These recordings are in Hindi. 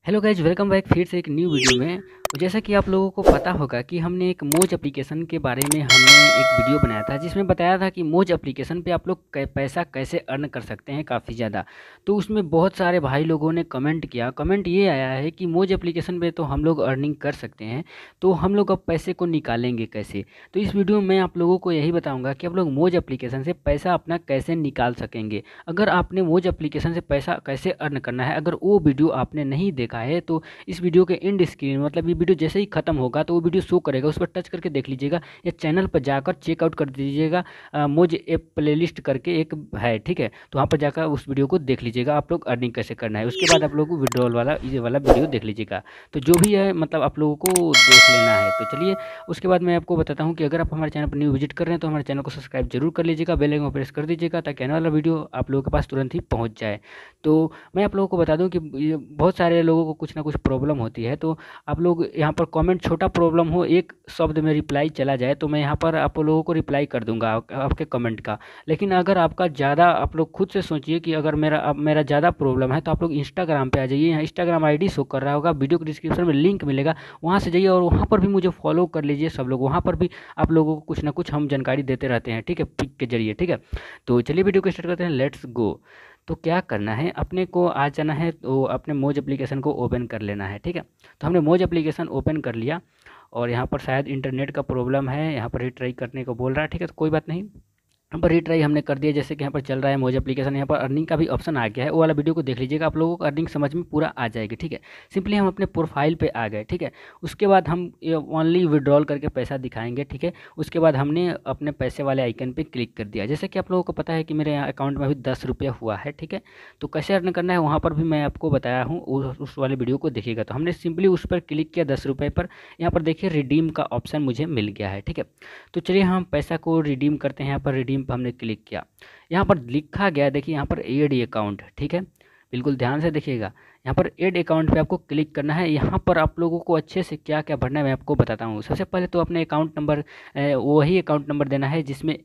हेलो गाइज, वेलकम बैक फिर से एक न्यू वीडियो में। जैसा कि आप लोगों को पता होगा कि हमने एक मोज एप्लीकेशन के बारे में हमने एक वीडियो बनाया था जिसमें बताया था कि मोज एप्लीकेशन पे आप लोग पैसा कैसे अर्न कर सकते हैं काफ़ी ज़्यादा। तो उसमें बहुत सारे भाई लोगों ने कमेंट किया। कमेंट ये आया है कि मोज एप्लीकेशन पे तो हम लोग अर्निंग कर सकते हैं, तो हम लोग अब पैसे को निकालेंगे कैसे। तो इस वीडियो में आप लोगों को यही बताऊँगा कि आप लोग मोज एप्लीकेशन से पैसा अपना कैसे निकाल सकेंगे। अगर आपने मोज एप्लीकेशन से पैसा कैसे अर्न करना है, अगर वो वीडियो आपने नहीं देखा है तो इस वीडियो के एंड स्क्रीन मतलब ये वीडियो जैसे ही खत्म होगा तो वो वीडियो शो करेगा, उस पर टच करके देख लीजिएगा या चैनल पर जाकर चेकआउट कर दीजिएगा। मोज ऐप प्लेलिस्ट करके एक है, ठीक है, तो वहाँ पर जाकर उस वीडियो को देख लीजिएगा आप लोग अर्निंग कैसे करना है। उसके बाद आप लोग को विड्रॉल वाला ये वाला वीडियो देख लीजिएगा। तो जो भी है मतलब आप लोगों को देख लेना है। तो चलिए उसके बाद मैं आपको बताता हूँ कि अगर आप हमारे चैनल पर न्यू विजिट कर रहे हैं तो हमारे चैनल को सब्सक्राइब जरूर कर लीजिएगा, बेल आइकन को प्रेस कर दीजिएगा ताकि आने वाला वीडियो आप लोगों के पास तुरंत ही पहुँच जाए। तो मैं आप लोगों को बता दूं कि ये बहुत सारे लोगों को कुछ ना कुछ प्रॉब्लम होती है। तो आप लोग यहाँ पर कमेंट छोटा प्रॉब्लम हो एक शब्द में रिप्लाई चला जाए तो मैं यहाँ पर आप लोगों को रिप्लाई कर दूंगा आपके कमेंट का। लेकिन अगर आपका ज़्यादा आप लोग खुद से सोचिए कि अगर मेरा ज़्यादा प्रॉब्लम है तो आप लोग इंस्टाग्राम पे आ जाइए। यहाँ इंस्टाग्राम आईडी शो कर रहा होगा, वीडियो के डिस्क्रिप्शन में लिंक मिलेगा, वहाँ से जाइए और वहाँ पर भी मुझे फॉलो कर लीजिए सब लोग। वहाँ पर भी आप लोगों को कुछ ना कुछ हम जानकारी देते रहते हैं, ठीक है, पिक के जरिए, ठीक है। तो चलिए वीडियो को स्टार्ट करते हैं, लेट्स गो। तो क्या करना है, अपने को आ जाना है तो अपने मोज एप्लीकेशन को ओपन कर लेना है, ठीक है। तो हमने मोज एप्लीकेशन ओपन कर लिया और यहाँ पर शायद इंटरनेट का प्रॉब्लम है, यहाँ पर रिट्राई करने को बोल रहा है, ठीक है, तो कोई बात नहीं। यहाँ पर रिट्राई हमने कर दिया। जैसे कि यहाँ पर चल रहा है मोज एप्लीकेशन, यहाँ पर अर्निंग का भी ऑप्शन आ गया है, वो वाला वीडियो को देख लीजिएगा, आप लोगों को अर्निंग समझ में पूरा आ जाएगी, ठीक है। सिंपली हम अपने प्रोफाइल पे आ गए, ठीक है। उसके बाद हम ओनली विड्रॉल करके पैसा दिखाएंगे, ठीक है। उसके बाद हमने अपने पैसे वाले आइकन पे क्लिक कर दिया। जैसे कि आप लोगों को पता है कि मेरे यहाँ अकाउंट में अभी 10 रुपया हुआ है, ठीक है। तो कैसे अर्न करना है वहाँ पर भी मैं आपको बताया हूँ, उस वाले वीडियो को देखिएगा। तो हमने सिंपली उस पर क्लिक किया 10 रुपये पर। यहाँ पर देखिए रिडीम का ऑप्शन मुझे मिल गया है, ठीक है। तो चलिए हम पैसा को रिडीम करते हैं। यहाँ पर रिडीम पर हमने क्लिक किया, यहाँ पर लिखा गया देखिए यहाँ पर एड अकाउंट, ठीक है, बिल्कुल ध्यान से देखिएगा। यहाँ पर एड अकाउंट पे आपको क्लिक करना है। यहाँ पर आप लोगों को अच्छे से क्या क्या भरना है मैं आपको बताता हूँ। सबसे पहले तो अपने अकाउंट नंबर, वही अकाउंट नंबर देना है जिसमें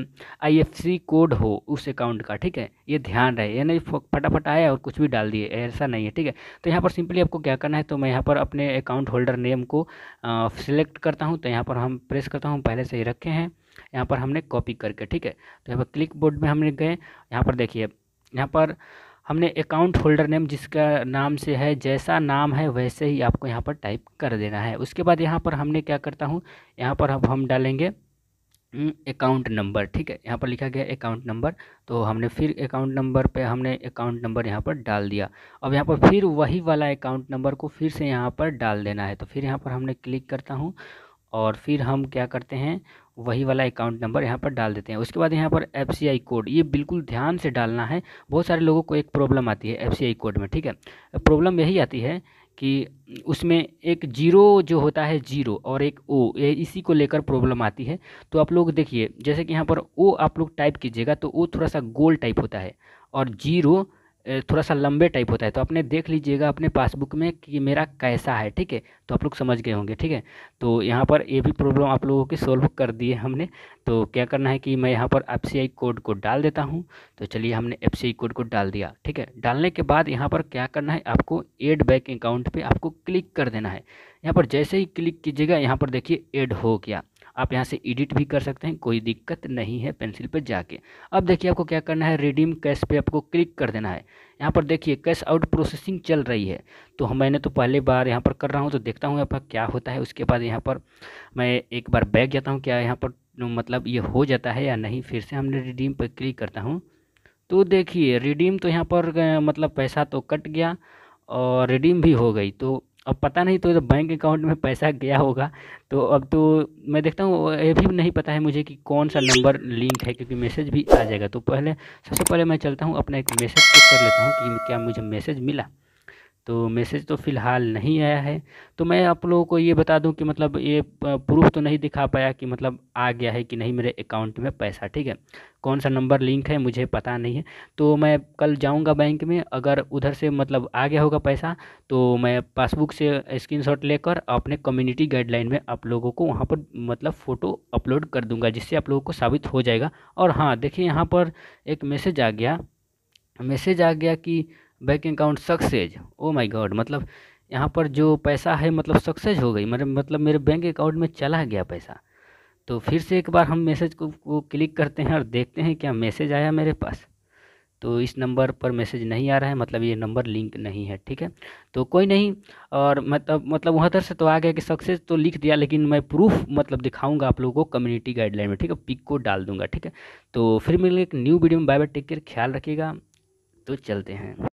IFSC कोड हो उस अकाउंट का, ठीक है। ये ध्यान रहे, ये नहीं फटाफट आया और कुछ भी डाल दिए, ऐसा नहीं है, ठीक है। तो यहाँ पर सिंपली आपको क्या करना है, तो मैं यहाँ पर अपने अकाउंट होल्डर नेम को सिलेक्ट करता हूँ। तो यहाँ पर हम प्रेस करता हूँ, पहले से ही रखे हैं, यहाँ पर हमने कॉपी करके, ठीक है। तो यहाँ पर क्लिक बोर्ड में हमने गए, यहाँ पर देखिए यहाँ पर हमने अकाउंट होल्डर नेम जिसका नाम से है, जैसा नाम है वैसे ही आपको यहाँ पर टाइप कर देना है। उसके बाद यहाँ पर हमने क्या करता हूँ, यहाँ पर अब हम डालेंगे अकाउंट नंबर, ठीक है। यहाँ पर लिखा गया अकाउंट नंबर, तो हमने फिर अकाउंट नंबर पे हमने अकाउंट नंबर यहाँ पर डाल दिया। अब यहाँ पर फिर वही वाला अकाउंट नंबर को फिर से यहाँ पर डाल देना है। तो फिर यहाँ पर हमने क्लिक करता हूँ और फिर हम क्या करते हैं, वही वाला अकाउंट नंबर यहाँ पर डाल देते हैं। उसके बाद यहाँ पर FCI कोड, ये बिल्कुल ध्यान से डालना है। बहुत सारे लोगों को एक प्रॉब्लम आती है FCI कोड में, ठीक है। प्रॉब्लम यही आती है कि उसमें एक जीरो जो होता है, जीरो और एक ओ, ये इसी को लेकर प्रॉब्लम आती है। तो आप लोग देखिए जैसे कि यहाँ पर ओ आप लोग टाइप कीजिएगा तो ओ थोड़ा सा गोल टाइप होता है और जीरो थोड़ा सा लंबे टाइप होता है। तो आपने देख लीजिएगा अपने पासबुक में कि मेरा कैसा है, ठीक है। तो आप लोग समझ गए होंगे, ठीक है। तो यहाँ पर ये भी प्रॉब्लम आप लोगों की सोल्व कर दिए हमने। तो क्या करना है कि मैं यहाँ पर FCI कोड को डाल देता हूँ। तो चलिए हमने FCI कोड को डाल दिया, ठीक है। डालने के बाद यहाँ पर क्या करना है, आपको ऐड बैंक अकाउंट पे आपको क्लिक कर देना है। यहाँ पर जैसे ही क्लिक कीजिएगा यहाँ पर देखिए ऐड हो गया। आप यहाँ से एडिट भी कर सकते हैं, कोई दिक्कत नहीं है, पेंसिल पर जाके। अब देखिए आपको क्या करना है, रिडीम कैश पे आपको क्लिक कर देना है। यहाँ पर देखिए कैश आउट प्रोसेसिंग चल रही है। तो मैंने तो पहले बार यहाँ पर कर रहा हूँ, तो देखता हूँ यहाँ पर क्या होता है। उसके बाद यहाँ पर मैं एक बार बैक जाता हूँ, क्या यहाँ पर मतलब ये हो जाता है या नहीं। फिर से हमने रिडीम पर क्लिक करता हूँ, तो देखिए रिडीम तो यहाँ पर मतलब पैसा तो कट गया और रिडीम भी हो गई। तो अब पता नहीं तो बैंक अकाउंट में पैसा गया होगा। तो अब तो मैं देखता हूँ, ये भी नहीं पता है मुझे कि कौन सा नंबर लिंक है, क्योंकि मैसेज भी आ जाएगा। तो सबसे पहले मैं चलता हूँ अपना एक मैसेज चेक कर लेता हूँ कि क्या मुझे मैसेज मिला। तो मैसेज तो फ़िलहाल नहीं आया है। तो मैं आप लोगों को ये बता दूं कि मतलब ये प्रूफ तो नहीं दिखा पाया कि मतलब आ गया है कि नहीं मेरे अकाउंट में पैसा, ठीक है। कौन सा नंबर लिंक है मुझे पता नहीं है। तो मैं कल जाऊंगा बैंक में, अगर उधर से मतलब आ गया होगा पैसा तो मैं पासबुक से स्क्रीनशॉट लेकर अपने कम्युनिटी गाइडलाइन में आप लोगों को वहाँ पर मतलब फ़ोटो अपलोड कर दूंगा, जिससे आप लोगों को साबित हो जाएगा। और हाँ देखिए यहाँ पर एक मैसेज आ गया कि bank account success. Oh my God, मतलब यहाँ पर जो पैसा है मतलब सक्सेस हो गई, मतलब मेरे बैंक अकाउंट में चला गया पैसा। तो फिर से एक बार हम मैसेज को क्लिक करते हैं और देखते हैं क्या मैसेज आया मेरे पास। तो इस नंबर पर मैसेज नहीं आ रहा है, मतलब ये नंबर लिंक नहीं है। ठीक है, तो कोई नहीं। और मतलब वहाँ तर से तो आ गया कि सक्सेस तो लिख दिया, लेकिन मैं प्रूफ मतलब दिखाऊंगा आप लोगों को कम्युनिटी गाइडलाइन में। ठीक है, पिक को डाल दूंगा। ठीक है, तो फिर मिलेंगे एक न्यू वीडियो में। बाय बाय, टेक केयर, ख्याल रखिएगा। तो चलते हैं।